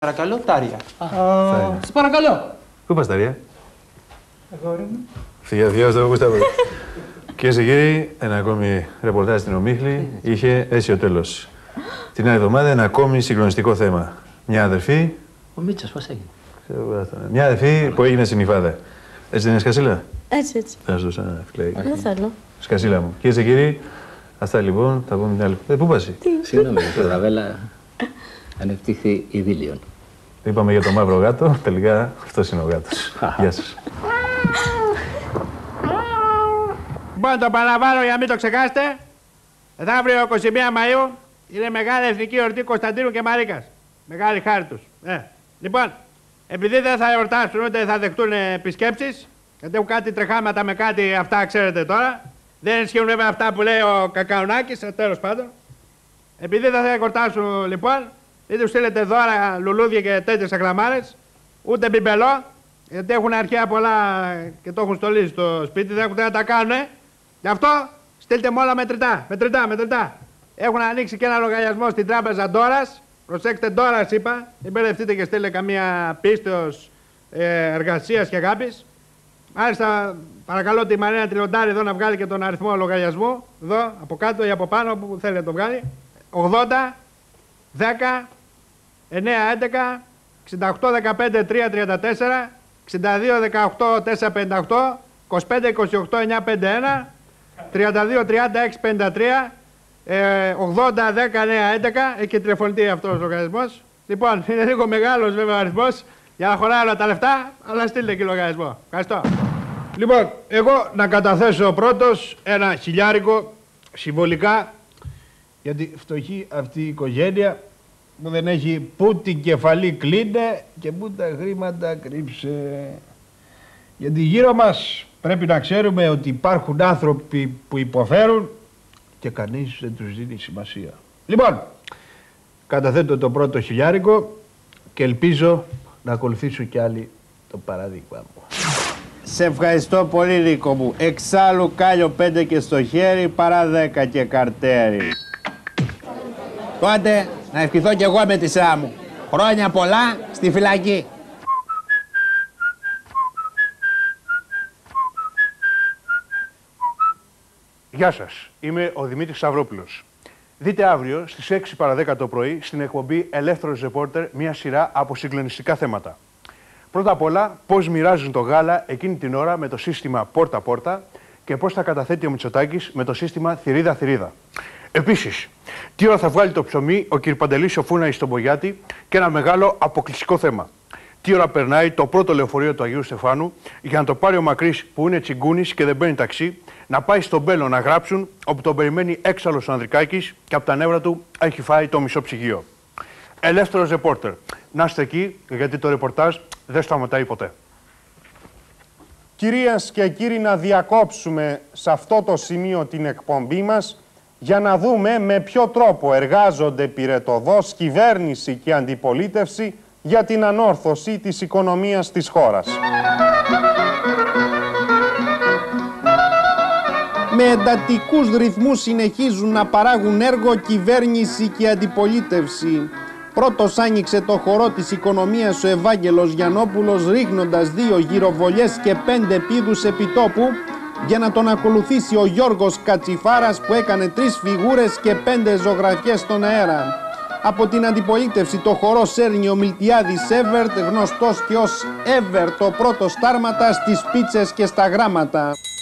Παρακαλώ, Τάρια. Σε παρακαλώ. Πού πας, Τάρια? Αγόρι μου. Φυγιά, στο Γουστάβο. Κυρίες και κύριοι, ένα ακόμη ρεπορτάζ στην Ομίχλη. Είχε αίσιο τέλος. Την άλλη εβδομάδα ένα ακόμη συγκλονιστικό θέμα. Μια αδερφή. Ο Μίτσος, πώς έγινε? Μια αδερφή που έγινε στην Ιφάδα. Έτσι δεν είναι, Σκασίλα? Έτσι. Θα σου δώσω ένα φλέγι. Δεν θέλω. Σκασίλα μου. Κυρίες και κύριοι, αυτά λοιπόν. Θα πούμε μια άλλη. Πού πας? Συγγνώμη, η Ραβέλα ανεπτύχθη ειδήλιον. Είπαμε για το μαύρο γάτο. Τελικά αυτός είναι ο γάτος. Γεια σας. Λοιπόν, το παραλαμβάνω για να μην το ξεχάσετε. Αύριο 21 Μαΐου είναι μεγάλη εθνική εορτή Κωνσταντίνου και Μαρίκας. Μεγάλη χάρη τους. Λοιπόν, επειδή δεν θα εορτάσουν ούτε θα δεχτούν επισκέψεις, γιατί έχουν κάτι τρεχάματα με κάτι αυτά, ξέρετε τώρα. Δεν ισχύουν βέβαια αυτά που λέει ο Κακαουνάκης, τέλος πάντων. Επειδή δεν θα εορτάσουν λοιπόν, δεν τους στείλετε δώρα, λουλούδια και τέτοιες ακλαμάρες, ούτε μπιμπελό, γιατί έχουν αρχαία πολλά και το έχουν στολίσει στο σπίτι, δεν έχουν να τα κάνουν. Γι' αυτό στείλτε μου όλα μετρητά. Έχουν ανοίξει και ένα λογαριασμό στην τράπεζα Ντόρας. Προσέξτε, Ντόρας είπα, μην μπερδευτείτε και στείλτε καμία πίστεως εργασίας και αγάπης. Μάλιστα, παρακαλώ τη Μαρίνα Τριοντάρη εδώ να βγάλει και τον αριθμό λογαριασμού. Εδώ, από κάτω ή από πάνω, όπου θέλει να το βγάλει. 80, 10, 9, 11, 68, 15, 3, 34, 62, 18, 4, 58, 25, 28, 9, 51, 32, 30, 6, 53, 80, 10, 9, 11, έχει και τηλεφωνητή αυτός ο λογαριασμός. Λοιπόν, είναι λίγο μεγάλος βέβαια ο αριθμός για να χωράει όλα τα λεφτά, αλλά στείλτε και λογαριασμό. Ευχαριστώ. Λοιπόν, εγώ να καταθέσω πρώτος ένα χιλιάρικο συμβολικά για τη φτωχή αυτή η οικογένεια που δεν έχει που την κεφαλή κλείνε και που τα χρήματα κρύψε. Γιατί γύρω μας πρέπει να ξέρουμε ότι υπάρχουν άνθρωποι που υποφέρουν και κανείς δεν τους δίνει σημασία. Λοιπόν, καταθέτω το πρώτο χιλιάρικο και ελπίζω να ακολουθήσουν κι άλλοι το παράδειγμα μου. Σε ευχαριστώ πολύ, Νίκο μου. Εξάλλου κάλιο 5 και στο χέρι παρά 10 και καρτέρι. Τότε να ευχηθώ κι εγώ με τη σειρά μου. Χρόνια πολλά στη φυλακή. Γεια σας. Είμαι ο Δημήτρης Σταυρόπουλος. Δείτε αύριο στις 6 παρα 10 το πρωί στην εκπομπή Ελεύθερος Ρεπόρτερ μια σειρά από συγκλονιστικά θέματα. Πρώτα απ' όλα, πώς μοιράζουν το γάλα εκείνη την ώρα με το σύστημα πόρτα-πόρτα και πώς θα καταθέτει ο Μητσοτάκης με το σύστημα θηρίδα-θηρίδα. Επίσης, τι ώρα θα βγάλει το ψωμί ο κ. Παντελής ο Φούναης στον Μπογιάτη και ένα μεγάλο αποκλειστικό θέμα. Τι ώρα περνάει το πρώτο λεωφορείο του Αγίου Στεφάνου για να το πάρει ο Μακρύς που είναι τσιγκούνης και δεν παίρνει ταξί, να πάει στον Μπέλο να γράψουν όπου τον περιμένει έξαλλος ο Ανδρικάκης και από τα νεύρα του έχει φάει το μισό ψυγείο. Ελεύθερος Ρεπόρτερ. Να είστε εκεί, γιατί το ρεπορτάζ δεν σταματάει ποτέ. Κυρίες και κύριοι, να διακόψουμε σε αυτό το σημείο την εκπομπή μας για να δούμε με ποιο τρόπο εργάζονται πυρετωδώς κυβέρνηση και αντιπολίτευση για την ανόρθωση της οικονομίας της χώρας. Με εντατικούς ρυθμούς συνεχίζουν να παράγουν έργο κυβέρνηση και αντιπολίτευση. Πρώτος άνοιξε το χορό της οικονομίας ο Ευάγγελος Γιαννόπουλος ρίχνοντας 2 γυροβολιές και 5 πήδους επιτόπου για να τον ακολουθήσει ο Γιώργος Κατσιφάρας που έκανε 3 φιγούρες και 5 ζωγραφιές στον αέρα. Από την αντιπολίτευση το χορό σέρνει ο Μιλτιάδης Εύερτ, γνωστός και ως Εύερτ, το πρώτο στάρματα στις πίτσες και στα γράμματα.